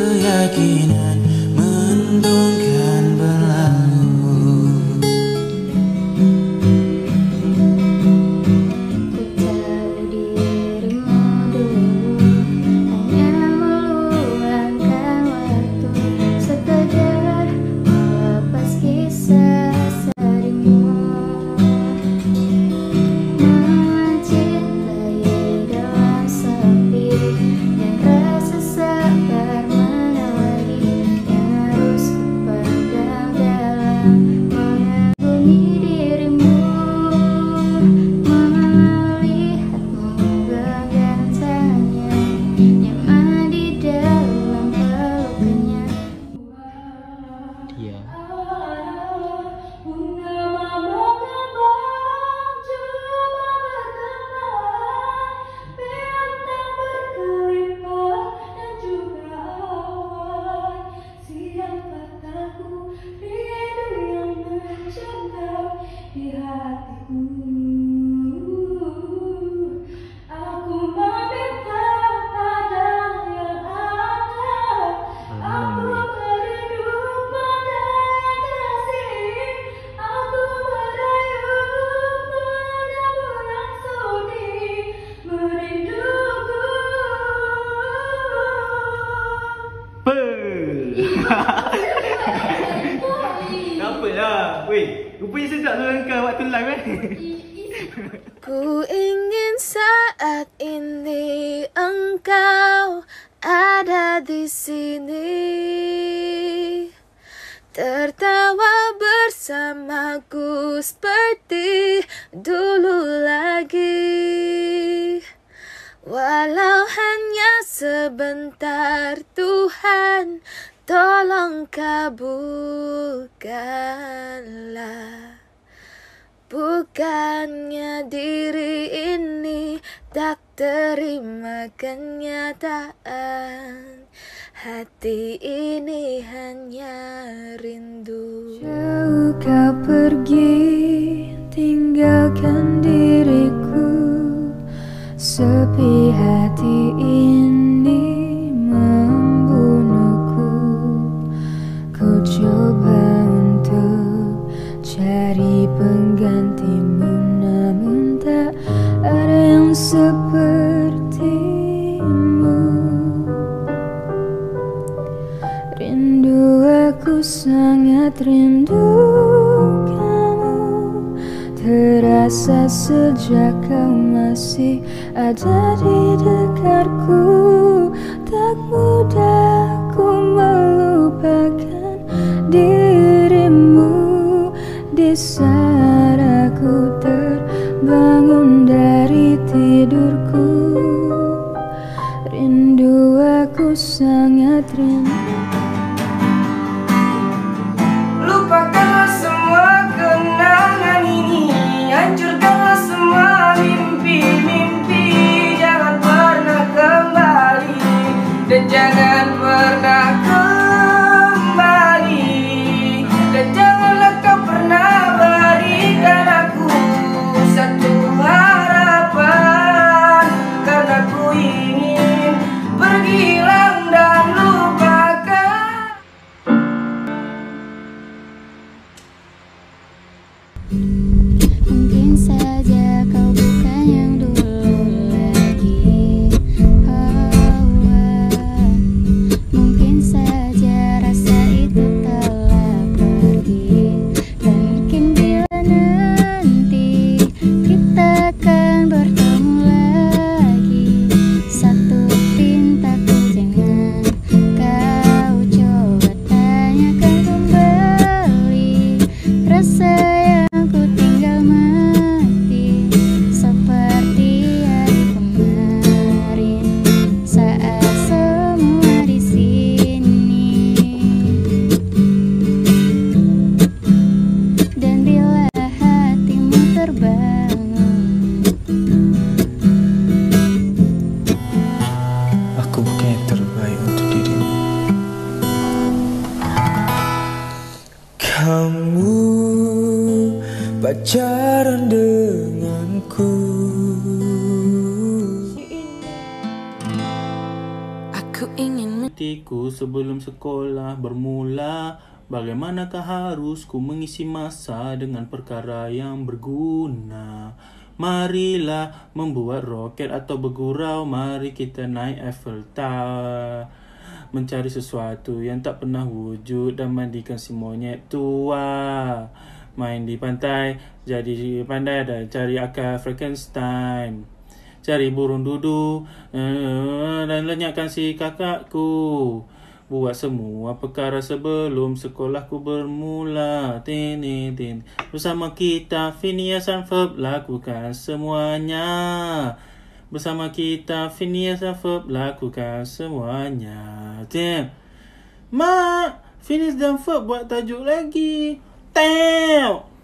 keyakinan mendungkan berlalu. Ku tahu dirimu dulu hanya meluangkan waktu sekedar melepas kisah sedihmu. Mencintai dalam sepi dan rasa sabar menawari yang harus kupendam dalam mengagumi dirimu. Melihatmu genggam tangannya, nyaman di dalam pelukannya. Dia di hatiku, aku meminta pada yang ada, aku merindu pada yang kasih, aku merayu padamu yang sudi merinduku. apa lah? Weh, rupanya sedap tu kau waktu live kan? Ku ingin saat ini engkau ada di sini, tertawa bersamaku seperti dulu lagi. Walau hanya sebentar, Tuhan tolong kabulkanlah. Bukannya diri ini tak terima kenyataan, hati ini hanya rindu. Jauh kau pergi, tinggalkan diriku, sepi hati ini membunuhku. Ku coba untuk cari penggantimu, namun tak ada yang sepertimu. Rindu, aku sangat rindu kamu, terasa sejak kau masih ada di dekatku. Tak mudah ku melupakan dirimu di saat aku terbangun dari tidurku. Rindu, aku sangat rindu. Lupakanlah semua kenangan ini, hancurkanlah semua mimpi-mimpi. Jangan pernah kembali, dan jangan pernah kembali, dan janganlah kau pernah berikan aku satu harapan, karena ku ingin pergi hilang dan lupakan. Mungkin saja kau bukan yang dulu lagi. Mungkin saja rasa itu telah pergi, dan mungkin bila nanti kita akan bertemu lagi. Satu pintaku, jangan kau coba tanyakan kembali rasa yang ku tinggal mati, seperti hari kemarin saat semua di sini. Dan bila hatimu terbangun, Aku bukan yang terbaik untuk dirimu. Kamu pacaran denganku. Aku ingin Hatiku sebelum sebelum sekolah bermula. Bagaimanakah harus ku mengisi masa dengan perkara yang berguna? Marilah membuat roket atau bergurau. Mari kita naik Eiffel Tower, mencari sesuatu yang tak pernah wujud dan mandikan si monyet tua. Main di pantai, jadi pandai dan cari akal Frankenstein. Cari burung dudu dan lenyapkan si kakakku. Buat semua perkara sebelum sekolahku bermula. Tin. Bersama kita Phineas and Ferb lakukan semuanya. Bersama kita Phineas and Ferb lakukan semuanya. Tin. Mak, Phineas dan Ferb buat tajuk lagi. Teo.